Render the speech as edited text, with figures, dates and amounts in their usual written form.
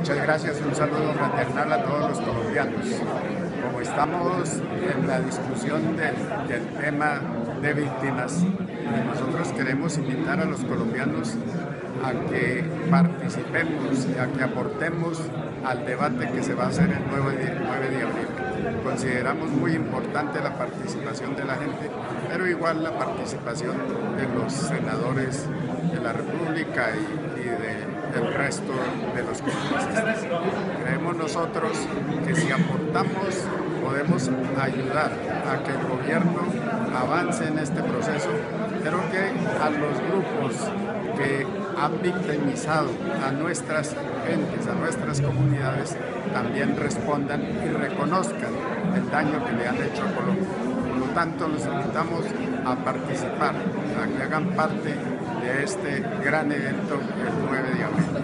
Muchas gracias, un saludo fraternal a todos los colombianos. Como estamos en la discusión del tema de víctimas, nosotros queremos invitar a los colombianos a que participemos y a que aportemos al debate que se va a hacer el 9 de abril. Consideramos muy importante la participación de la gente, pero igual la participación de los senadores de la República y del resto de los congresistas. Creemos nosotros que si aportamos podemos ayudar a que el gobierno avance en este proceso, pero que a los grupos que han victimizado a nuestras gentes, a nuestras comunidades, también respondan y reconozcan el daño que le han hecho a Colombia. Por lo tanto, los invitamos a participar, a que hagan parte de este gran evento el 9 de abril.